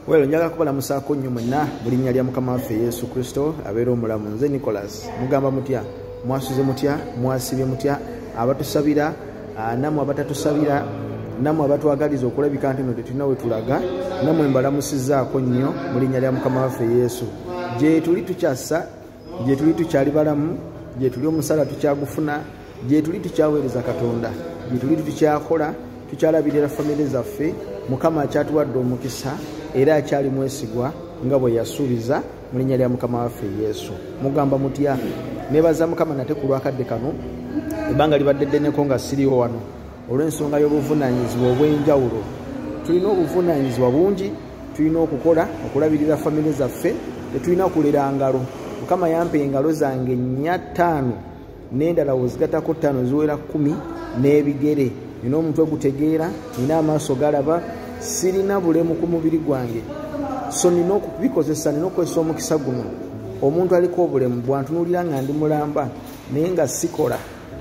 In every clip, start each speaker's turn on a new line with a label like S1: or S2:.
S1: Welo njaga kubala musako nnyo mwenna buli nnya lya Mukama waffe Yesu Kristo abeera omulamu. Nze Nicholas mugamba mutya, mwasuze mutya, mwasibye mutya, abatusabira namwe abatatusabira, namwe abatwagaliza okulabika nti no tetulina we tulaga, namwe mbalamusizaako nnyo mu linnya lya Mukama waffe Yesu. Gye tuli tukyassa, gye tuli tukyali balamu, gye tuli omusala tukyagufuna, gye tuli tukyaweereza Katonda, gye tuli tukyakola, tukyalabirira famire zaffe. Mukama akyatuwadde omukisa era akyali mwesigwa nga bwe yasuubiza mu linnya lya Mukama waffe Yesu. Mugamba mutya? Nebaza Mukama nate ku lwakadde kano ebbanga libadde ddeneko nga siriwo wano olw'ensonga y'obuvunaanyizibwa obw'enjawulo. Tulina obuvunaanyizibwa bungi, tulina okukola okulabirira famire zaffe, tetulina kulera ngalo. Mukama yampa engalo zange 5 n'endala wezigatako 5 ziwera 10 n'ebigere. Nina omutwe gutegeera, nina amaaso galaba, sirina bulemu ku mubiri gwange, so nina okubikozesa, nina okukozesa omukisa guno. Omuntu aliko obulemu bwantunuulira nga ndi mulamba naye nga sikola,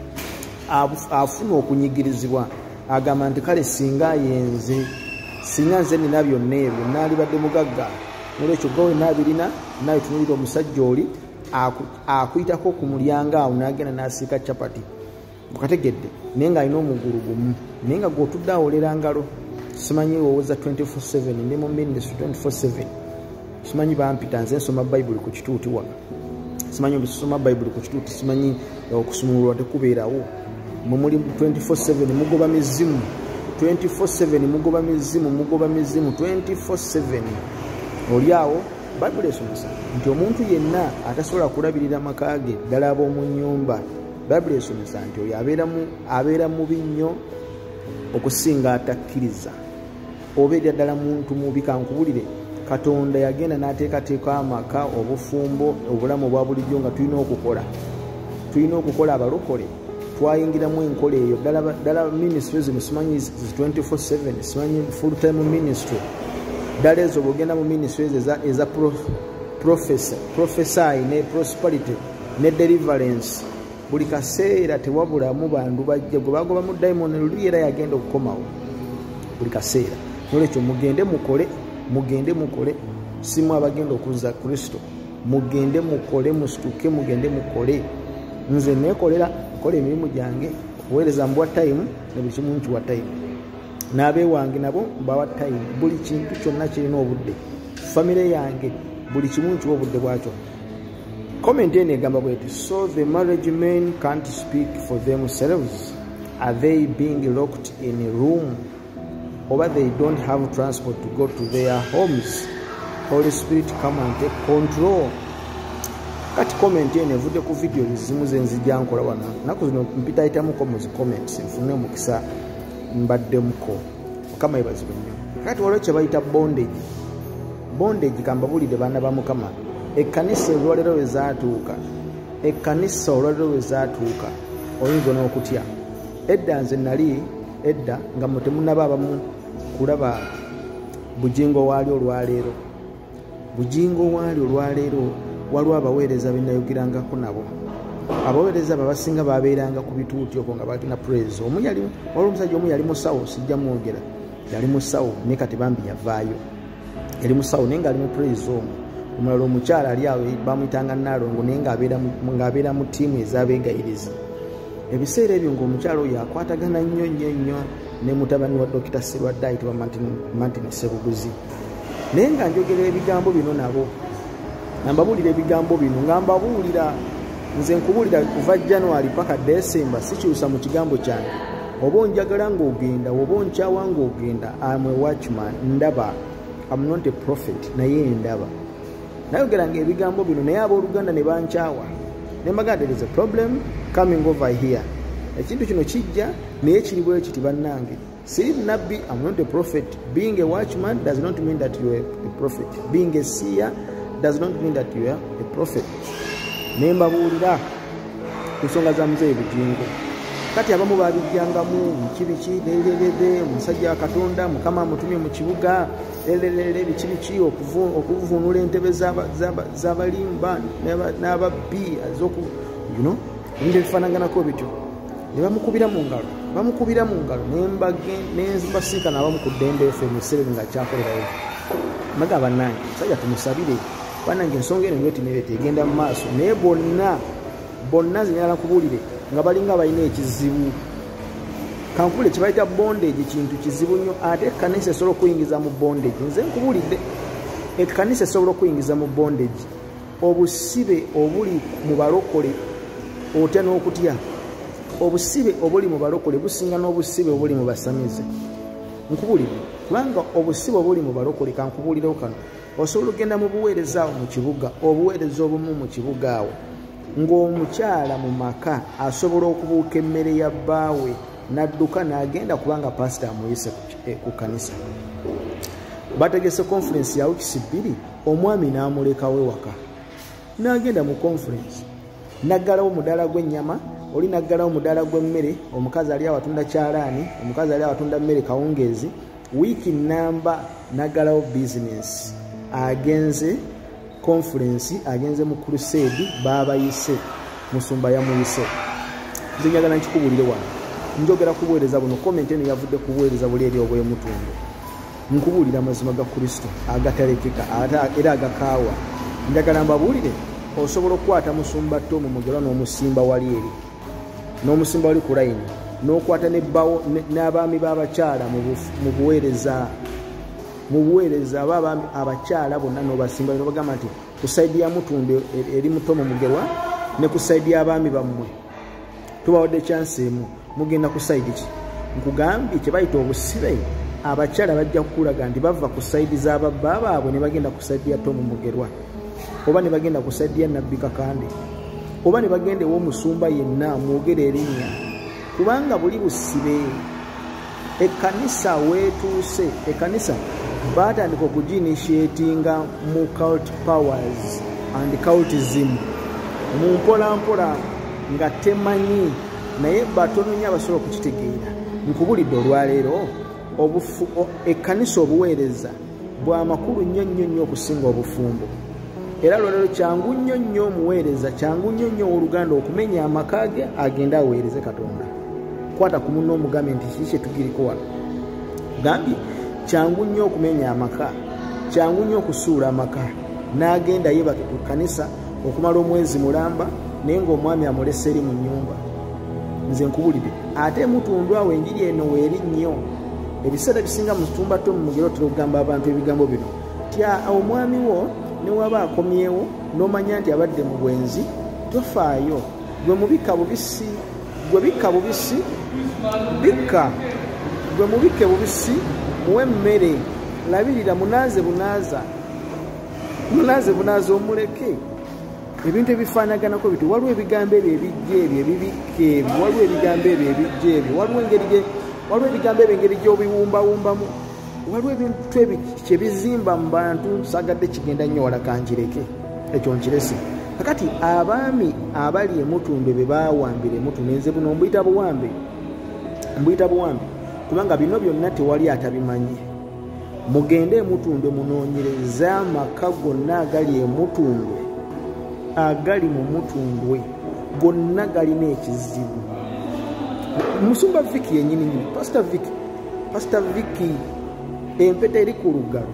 S1: afuna okunyigirizibwa, agamba nti kale singa yenze, singa nze nina byonna ebyo naalibadde mugagga. Nolwekyo gwe naabirina naye tunuulira omusajja oli akuyitako ku mulyango awo n'agenda n'asiika capati. Bukategedde naye nga alina omugulu gumu, naye nga gw'otudde awolera ngalo. Simanyi wowoza 24/7 ndi mu ministry 24/7. Simanyi bampita nze nsoma Bayibuli ku kituuti wano, simanyi obisoma Bayibuli ku kituuti, simanyi okusumululwa tekubeerawo. Mumuli 24/7 mugoba mizimu, 24/7 mugoba mizimu, mugoba mizimu 24/7. Oli awo Bayibuli esomesa nti omuntu yenna atasobola kulabirira maka ge ddala ab'omu nnyumba, Bayibuli esomesa nti oyo abeera mubi nnyo okusinga atakkiriza. Obeera ddala muntu mubi. Kankubulire, Katonda yagenda n'ateekateeka amaka, obufumbo, obulamu obwa bulijjo nga tulina okukola. Tulina okukola abalokole, twayingiramu enkola eyo. Ddala ministry zino simanyi 24/7, simanyi full time ministry. Ddala ezo bw'ogenda mu ministry eza prophesy ne prosperity ne deliverance, buli kaseera tewabulamu bandu bajja gwe bagoba mu diamond luli era yagenda okukomawo buli kaseera. Nolwekyo mugende mukole, simu abagenda okuzza Kristo, mugende mukole, musituke mugende mukole. Nze neekolera kola emirimu gyange, okuweereza mbuwa time ne buli kimu nkiwa time, n'abeewange nabo mbawa time. Buli kintu kyonna kirina obudde, famire yange buli kimu nkiwa obudde bwakyo. Comment eno egamba bweti, so the marriage men can't speak for themselves. Are they being locked in a room, or they don't have transport to go to their homes? Holy Spirit, come and take control. Kati comment eno evudde ku video zimu zenzijja nkola wano. Naku zino mpita itamuko mu comments nfune omukisa mbaddemuko. Mukama yebazibwe nnyo. Kati waliwo kye bayita bondage. Bondage kamba bulide baana ba Mukama. Ekkanisa olwalero we zaatuuka, ekkanisa olwalero we zaatuuka oyinza n'okutya. Edda nze nali edda nga mutemunaba abamu kulaba bujingo waali olwaleero. Bujingo waali olwaleero waliwo abaweereza be nayogirangako nabo. Abaweereza abo abasinga babeeranga ku bituuti okwo nga balina praise. Waliwo omusajja omu yali musawo, sijja mwogera, yali musawo naye kati bambi yavaayo. Yali musawo naye nga ali mu praise omwo. Omulala omukyala ali awo bamuyitanga Nalongo naye ng'abeera mu ttiimu ez'abeegayirizi. Ebiseera ebyo ng'omukyala oyo akwatagana nnyo ne mutabani wa Dr. Sirwadde ayitibwa Martin Sebuguzi. Naye nga njogera ebigambo bino nabo, nga mbabuulira ebigambo bino, nga mbabuulira nze nkubuulira kuva January paka December, sikyusa mu kigambo kyange. Oba onjagala ng'ogenda, oba onkyawa ng'ogenda, I'm a watchman, ndaba. I'm not a prophet, naye ndaba. Nayogeranga ebigambo bino naye abooluganda ne bankyawa. Ne mbagamba there is a problem coming over here. Ekintu kino kijja naye kiri bwe kiti bannange. Siri nabbi, I'm not a prophet. Being a watchman does not mean that you are a prophet. Being a seer does not mean that you are a prophet. Ne mbabuulira ku nsonga za muzeeyi Bujingo. Kati abamu babijjangamu kibiki lelelele, omusajja wa Katonda Mukama amutumye mu kibuga lelelele, biki okuvunula entebe z'abalimba n'ababbi ebintu ebifaanaganako bityo. Ne bamukubira mu ngalo ne mbasinkana abamu ku Ddembe FM ebiseera nga kyakolerayo. maga bannange musajja tumusabire bannange ensonga eno nyo tineereta egenda mu maaso naye bonna zinyala kubuulire nga balinga balina ekizibu kankubule kye bayita bondage kintu kizibu nnyo ate ekkanisa esobola okuyingiza mu bondage nze nkubuulidde ekkanisa esobola okuyingiza mu bondage obusibe obuli mu balokole otya n'okutya obusibe obuli mu balokole businga n'obusibe obuli mu basamize nkubulidde kubanga obusibe obuli mu balokole kankubuulirewo kano osobola okgenda mu buweereza awo mu kibuga obuweereza obumu mu kibuga awo ng'omukyala mu maka asobola okubuuka emmere ya bbaawe n'adduka n'agenda kubanga pasita amuyise ku kanisa bategese conference ya wikisi 2 omwami n'amulekawo ewaka n'agenda mu conference naggalawo mudaala gw'ennyama oli naggalawo mudaala gw'emmere omukazi ali awatunda kyalaani omukazi ali awatunda mmere kawungeezi wiiki namba naggalawo bizinesi agenze conference agenze mu crusade babayise musumba yamuyise nze njagala nkikubuulire wano njogera kubuweereza buno komenti eno yavudde kubuweereza buli eri obw'emutundu nkubuulira amazima ga kristo agatalekeka era agakaawa njagala mbabuulire osobola okukwata musumba Tomu Mugerwa n'omusimba wali eri n'omusimba wali ku layini n'okwata n'abaami b'abakyala mu buweereza abakyala bonna n'obasimba n'obagamba nti ku sayidi ya mutundu eri mu Tomu Mugerwa ne ku sayidi y'abaami bammwe tubawadde chance emu mugenda ku sayidi ki nkugambye kye bayita obusibe abakyala bajja kukulaga nti bava ku sayidi z'ababba baabwe ne bagenda ku sayidi ya Tomu Mugerwa oba ne bagenda ku sayidi ya Nabbi Kakande oba ne bagenda ew'omusumba yenna mwogere erinnya kubanga buli busibe ekkanisa weetuuse ekkanisa baatandika okugiinitiatinga mu cult powers and cultism mu mpolampola nga temanyi naye batono nnyo abasobola okukitegeera nkubulidde olwaleero ekkanisa obuweereza bwa makulu nnyo okusinga obufumbo era lwaleero kyangu nnyo omuweereza kyangu nnyo oluganda okumenya amaka ge agende aweereze Katonda kwata ku munno omugambe nti kiki kye tugiriko wano gambye kyangu nnyo okumenya amaka kyangu nnyo okusuula amaka n'agenda yeebake ku kkanisa okumala omwezi mulamba naye ng'omwami amulese eri mu nnyumba nze nkubulidde ate mutundu awo enjiri eno weeri nnyo ebiseera bisinga mu kitumba Tomu Mugerwa tulogamba abantu ebigambo bino tya omwami wo ne waba akomyewo n'omanya nti abadde mu bwenzi tofaayo gwe mubikka bubisi gwe bikka bubisi bikka gwe mubikke bubisi muwe emmere labirira munaaze bunaaza omuleke ebintu ebifaanaganako biti waliwo ebigambo ebyo ebijja ebyo ebibikka ebyo waliwo ebigambo ebyo ebijja ebyo waliwo ebigambo ebyo engeri gy'obiwumbawumbamu waliwo ebintu ebyo kyebizimba mu bantu saagadde kigenda nnyo wala kankireke ekyo nkirese kakati abaami abali emutundu be baawambira emutundu enze buno mbuyita buwambe kubanga bino byonna tewali atabimanyi mugende emutundu munoonyereze amaka gonna agali emutundu agali mu mutundwe gonna galina ekizibu musumba Viki yennyini pastor Viki empeta eri ku lugalo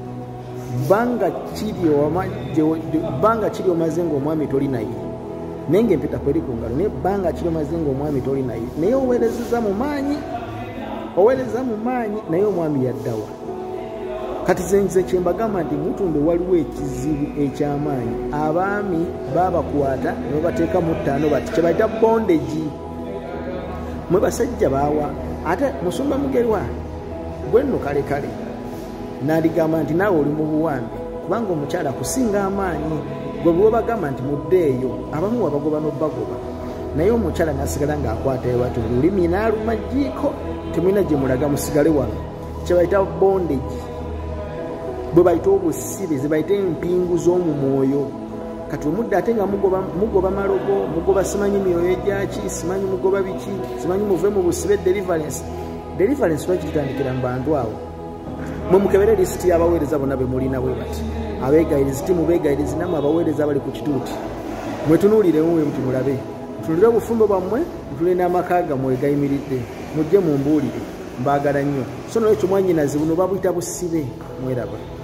S1: banga kiri omaze ng'omwami toli naye naye ng'empeta kweri ku ngalo naye banga kiri omaze ng'omwami toli naye naye oweereza mu maanyi naye omwami yaddawa kati zenze kyembagamba nti mutundu waliwo ekizibu eky'amaanyi abaami babakwata ne babateeka mu ttaano bati kye bayita bondage mwe basajja baawa ate musumba Mugerwa gwenno kale n'aligamba nti naawe oli mu buwambe kubanga omukyala akusinga amaanyi gwe bwe bagamba nti muddeeyo abamu wabagoba n'obbagoba naye omukyala n'asigala ng'akwata ewati olulimi n'aluma jjiiko temulina gye mulaga musigale wano kye bayita bondage bwe bayita obusibe ze bayita empingu z'omu mwoyo kati omudde ate nga mugoba malogo mugoba simanyi myoyo gyaki simanyi mugoba biki simanyi muve mu busibe deliverance lwakitandikira mu bantu awo mwe mukebere lisiti y'abaweereza bonna be mulina bwe bati abeegayirizi timubeegayirizi namwe abaweereza bali ku kituuti mwetunuulirewo we muti mulabe mutunulire obufumbo bwammwe mutulire n'amaka gammwe egayimiridde mujje mumbuulire mbaagala nnyo so nolwekyo mwanyinazi buno babuyita busibe mweraba